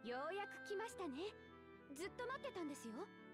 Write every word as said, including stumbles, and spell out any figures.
ようやく来ましたね。ずっと待ってたんですよ。